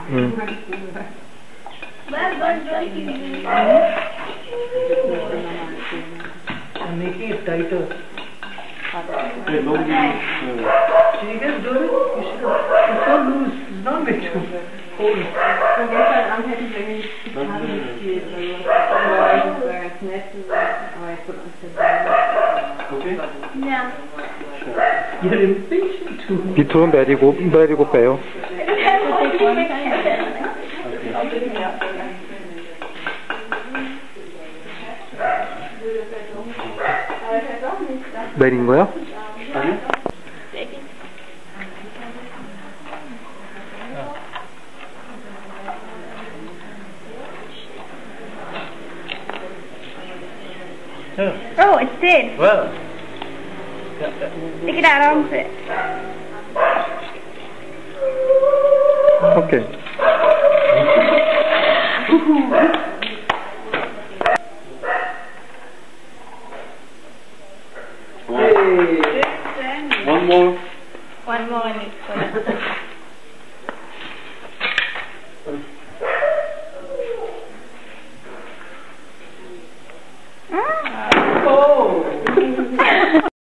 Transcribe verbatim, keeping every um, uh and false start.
Mm. I'm making it tighter. Okay, don't be, uh, So you guys do it? You should have. It's so loose. It's not meant to hold. I'm happy to bring it to have it where it's nested or I put on okay? Yeah. You're impatient too. 밑으로 내리고 내리고 빼요. 내린 거야? 아니요? Oh, it's dead. Well. Stick it out onto it. Okay. One more. One more and it's gonna